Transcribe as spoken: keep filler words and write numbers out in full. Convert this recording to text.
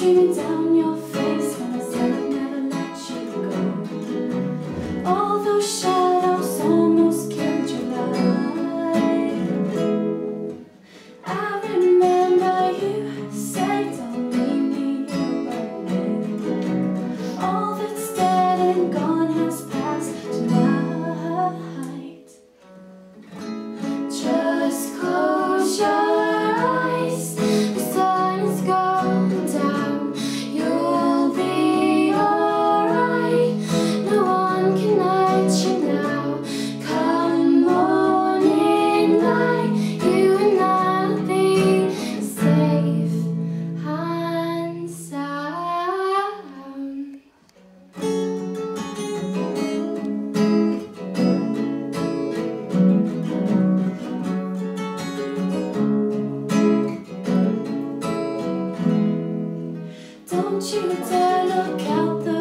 streaming down your face when I said I'd never let you go. All those shadows almost killed your life. I remember you said don't leave me here. All that's dead and gone has passed tonight. Just close your eyes. The sun is gone down. You'll be alright. No one can hurt you now. Come morning light, you and I'll be safe and sound. Don't you dare look out the